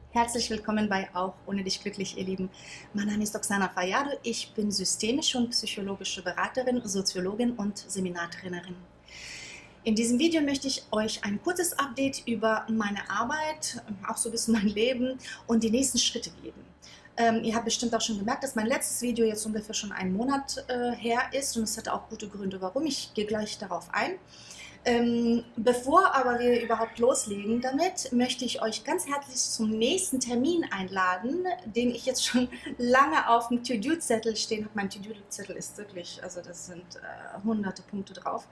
Herzlich willkommen bei Auch ohne dich glücklich, ihr Lieben. Mein Name ist Oksana Fajardo. Ich bin systemische und psychologische Beraterin, Soziologin und Seminartrainerin. In diesem Video möchte ich euch ein kurzes Update über meine Arbeit, auch so ein bisschen mein Leben und die nächsten Schritte geben. Ihr habt bestimmt auch schon gemerkt, dass mein letztes Video jetzt ungefähr schon einen Monat her ist und es hatte auch gute Gründe, warum. Ich gehe gleich darauf ein. Bevor aber wir überhaupt loslegen damit, möchte ich euch ganz herzlich zum nächsten Termin einladen, den ich jetzt schon lange auf dem To-Do-Zettel stehen habe. Mein To-Do-Zettel ist wirklich, also das sind hunderte Punkte drauf.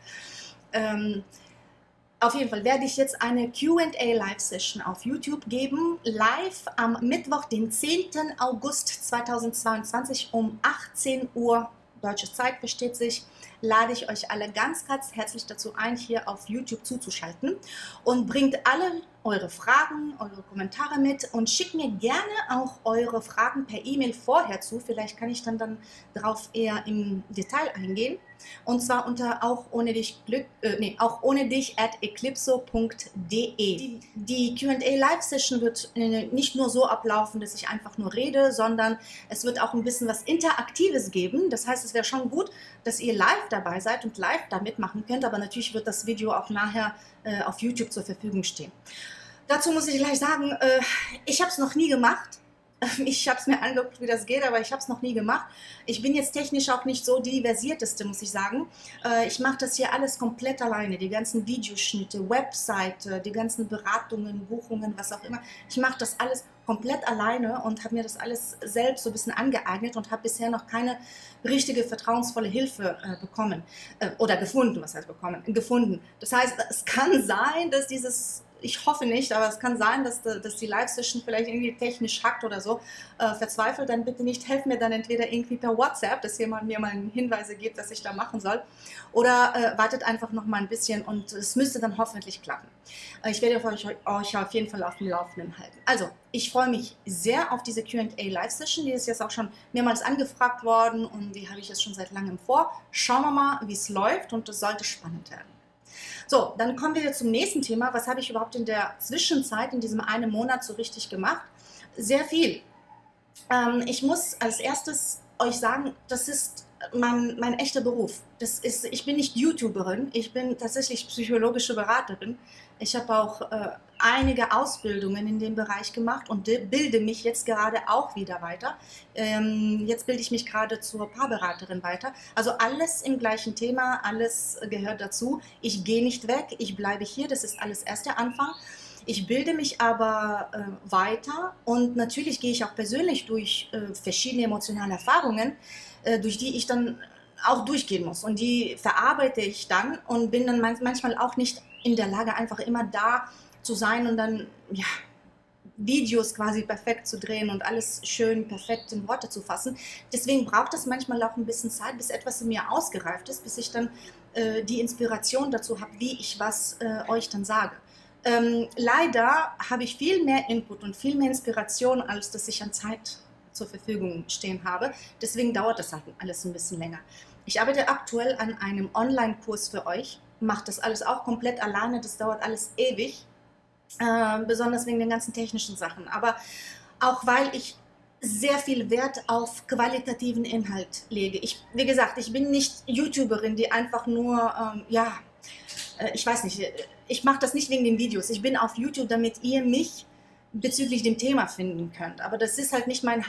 Auf jeden Fall werde ich jetzt eine Q&A Live-Session auf YouTube geben, live am Mittwoch, den 10. August 2022 um 18 Uhr, deutsche Zeit versteht sich, lade ich euch alle ganz herzlich dazu ein, hier auf YouTube zuzuschalten und bringt alle eure Fragen, eure Kommentare mit und schickt mir gerne auch eure Fragen per E-Mail vorher zu. Vielleicht kann ich dann darauf eher im Detail eingehen. Und zwar unter auch ohne dich @eclipso.de. Die Q&A Live-Session wird nicht nur so ablaufen, dass ich einfach nur rede, sondern es wird auch ein bisschen was Interaktives geben. Das heißt, es wäre schon gut, dass ihr live dabei seid und live da mitmachen könnt, aber natürlich wird das Video auch nachher auf YouTube zur Verfügung stehen. Dazu muss ich gleich sagen, ich habe es noch nie gemacht. Ich habe es mir angeguckt, wie das geht, aber ich habe es noch nie gemacht. Ich bin jetzt technisch auch nicht so die versierteste, muss ich sagen. Ich mache das hier alles komplett alleine. Die ganzen Videoschnitte, Webseite, die ganzen Beratungen, Buchungen, was auch immer. Ich mache das alles komplett alleine und habe mir das alles selbst so ein bisschen angeeignet und habe bisher noch keine richtige, vertrauensvolle Hilfe bekommen. Oder gefunden, was heißt bekommen? Gefunden. Das heißt, es kann sein, dass ich hoffe nicht, aber es kann sein, dass die Live-Session vielleicht irgendwie technisch hackt oder so. Verzweifelt dann bitte nicht, helft mir dann entweder irgendwie per WhatsApp, dass jemand mir mal Hinweise gibt, was ich da machen soll. Oder wartet einfach noch mal ein bisschen und es müsste dann hoffentlich klappen. Ich werde euch auf jeden Fall auf dem Laufenden halten. Also, ich freue mich sehr auf diese Q&A Live-Session. Die ist jetzt auch schon mehrmals angefragt worden und die habe ich jetzt schon seit langem vor. Schauen wir mal, wie es läuft und es sollte spannend werden. So, dann kommen wir zum nächsten Thema. Was habe ich überhaupt in der Zwischenzeit, in diesem einen Monat so richtig gemacht? Sehr viel. Ich muss als erstes euch sagen, das ist mein echter Beruf. Ich bin nicht YouTuberin, ich bin tatsächlich psychologische Beraterin. Ich habe auch einige Ausbildungen in dem Bereich gemacht und bilde mich jetzt gerade auch wieder weiter. Jetzt bilde ich mich gerade zur Paarberaterin weiter. Also alles im gleichen Thema, alles gehört dazu. Ich gehe nicht weg, ich bleibe hier, das ist alles erst der Anfang. Ich bilde mich aber weiter und natürlich gehe ich auch persönlich durch verschiedene emotionale Erfahrungen, durch die ich dann auch durchgehen muss. Und die verarbeite ich dann und bin dann manchmal auch nicht in der Lage, einfach immer da zu sein und dann ja, Videos quasi perfekt zu drehen und alles schön perfekt in Worte zu fassen. Deswegen braucht es manchmal auch ein bisschen Zeit, bis etwas in mir ausgereift ist, bis ich dann die Inspiration dazu habe, wie ich was euch dann sage. Leider habe ich viel mehr Input und viel mehr Inspiration, als dass ich an Zeit zur Verfügung stehen habe. Deswegen dauert das halt alles ein bisschen länger. Ich arbeite aktuell an einem Online-Kurs für euch, mache das alles auch komplett alleine, das dauert alles ewig, besonders wegen den ganzen technischen Sachen. Aber auch weil ich sehr viel Wert auf qualitativen Inhalt lege. Wie gesagt, ich bin nicht YouTuberin, die einfach nur, ich weiß nicht, ich mache das nicht wegen den Videos. Ich bin auf YouTube, damit ihr mich bezüglich dem Thema finden könnt. Aber das ist halt nicht meine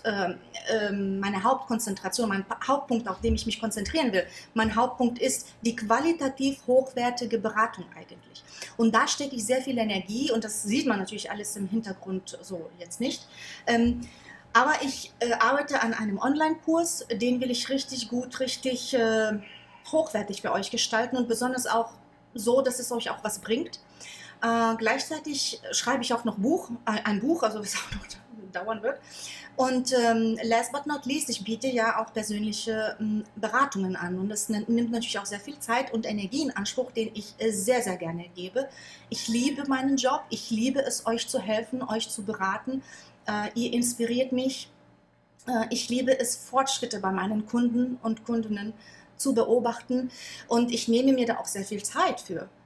Hauptkonzentration, mein Hauptpunkt, auf den ich mich konzentrieren will. Mein Hauptpunkt ist die qualitativ hochwertige Beratung eigentlich. Und da stecke ich sehr viel Energie und das sieht man natürlich alles im Hintergrund so jetzt nicht. Aber ich arbeite an einem Online-Kurs, den will ich richtig gut, richtig hochwertig für euch gestalten und besonders auch so, dass es euch auch was bringt. Gleichzeitig schreibe ich auch noch ein Buch, also was auch noch dauern wird. Und last but not least, ich biete ja auch persönliche Beratungen an. Und das nimmt natürlich auch sehr viel Zeit und Energie in Anspruch, den ich sehr, sehr gerne gebe. Ich liebe meinen Job, ich liebe es, euch zu helfen, euch zu beraten. Ihr inspiriert mich. Ich liebe es, Fortschritte bei meinen Kunden und Kundinnen zu beobachten und ich nehme mir da auch sehr viel Zeit für.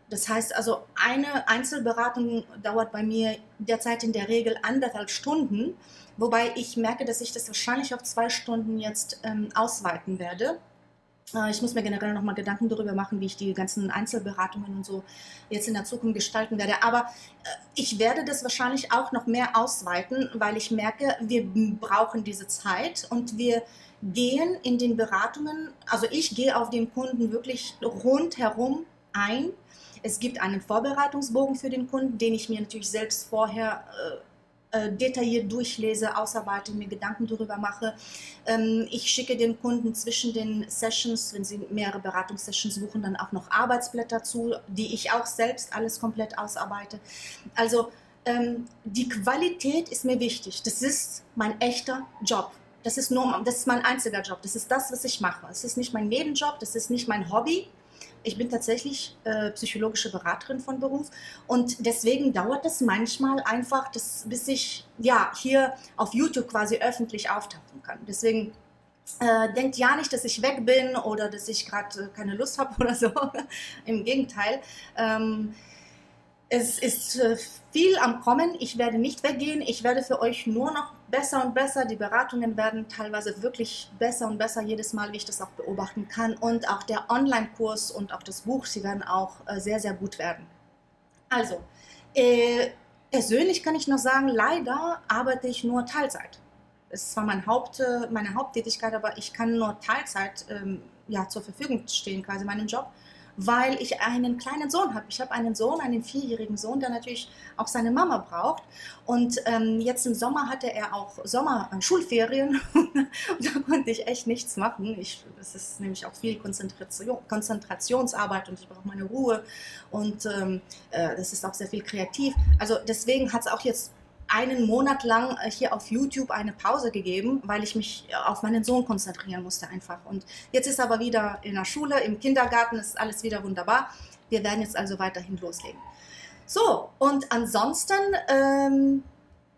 Das heißt also, eine Einzelberatung dauert bei mir derzeit in der Regel 1,5 Stunden, wobei ich merke, dass ich das wahrscheinlich auf 2 Stunden jetzt ausweiten werde. Ich muss mir generell nochmal Gedanken darüber machen, wie ich die ganzen Einzelberatungen und so jetzt in der Zukunft gestalten werde. Aber ich werde das wahrscheinlich auch noch mehr ausweiten, weil ich merke, wir brauchen diese Zeit und wir gehen in den Beratungen, also ich gehe auf den Kunden wirklich rundherum ein. Es gibt einen Vorbereitungsbogen für den Kunden, den ich mir natürlich selbst vorher detailliert durchlese, ausarbeite, mir Gedanken darüber mache. Ich schicke den Kunden zwischen den Sessions, wenn sie mehrere Beratungssessions suchen, dann auch noch Arbeitsblätter zu, die ich auch selbst alles komplett ausarbeite. Also die Qualität ist mir wichtig. Das ist mein echter Job. Das ist mein einziger Job. Das ist das, was ich mache. Es ist nicht mein Nebenjob, das ist nicht mein Hobby. Ich bin tatsächlich psychologische Beraterin von Beruf und deswegen dauert es manchmal einfach, bis ich hier auf YouTube quasi öffentlich auftauchen kann. Deswegen denkt ja nicht, dass ich weg bin oder dass ich gerade keine Lust habe oder so. Im Gegenteil. Es ist viel am Kommen. Ich werde nicht weggehen. Ich werde für euch nur noch besser und besser. Die Beratungen werden teilweise wirklich besser und besser jedes Mal, wie ich das auch beobachten kann. Und auch der Online-Kurs und auch das Buch, sie werden auch sehr, sehr gut werden. Also, persönlich kann ich noch sagen, leider arbeite ich nur Teilzeit. Es ist zwar meine Haupttätigkeit, aber ich kann nur Teilzeit zur Verfügung stehen, quasi meinen Job, weil ich einen kleinen Sohn habe. Ich habe einen Sohn, einen 4-jährigen Sohn, der natürlich auch seine Mama braucht. Und jetzt im Sommer hatte er auch Schulferien und da konnte ich echt nichts machen. Es ist nämlich auch viel Konzentrationsarbeit und ich brauche meine Ruhe und das ist auch sehr viel kreativ. Also deswegen hat es auch jetzt einen Monat lang hier auf YouTube eine Pause gegeben, weil ich mich auf meinen Sohn konzentrieren musste einfach. Und jetzt ist er aber wieder in der Schule, im Kindergarten, ist alles wieder wunderbar. Wir werden jetzt also weiterhin loslegen. So, und ansonsten,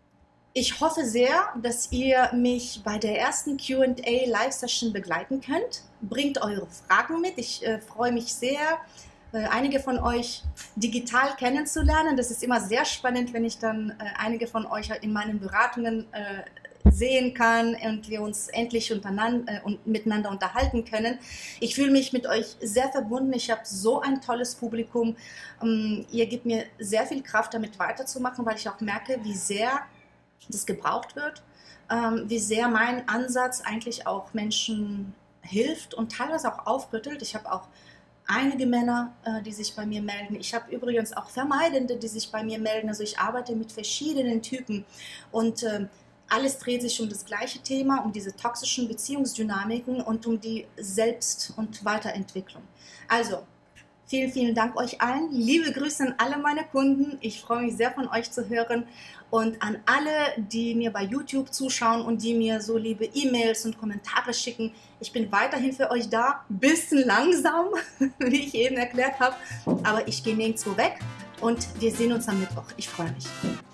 ich hoffe sehr, dass ihr mich bei der ersten Q&A Live-Session begleiten könnt. Bringt eure Fragen mit, ich freue mich sehr, einige von euch digital kennenzulernen. Das ist immer sehr spannend, wenn ich dann einige von euch in meinen Beratungen sehen kann und wir uns endlich miteinander unterhalten können. Ich fühle mich mit euch sehr verbunden. Ich habe so ein tolles Publikum. Ihr gebt mir sehr viel Kraft, damit weiterzumachen, weil ich auch merke, wie sehr das gebraucht wird, wie sehr mein Ansatz eigentlich auch Menschen hilft und teilweise auch aufrüttelt. Ich habe auch einige Männer, die sich bei mir melden. Ich habe übrigens auch Vermeidende, die sich bei mir melden. Also ich arbeite mit verschiedenen Typen und alles dreht sich um das gleiche Thema, um diese toxischen Beziehungsdynamiken und um die Selbst- und Weiterentwicklung. Also, vielen, vielen Dank euch allen. Liebe Grüße an alle meine Kunden. Ich freue mich sehr von euch zu hören. Und an alle, die mir bei YouTube zuschauen und die mir so liebe E-Mails und Kommentare schicken. Ich bin weiterhin für euch da. Bisschen langsam, wie ich eben erklärt habe. Aber ich gehe nirgendwo weg und wir sehen uns am Mittwoch. Ich freue mich.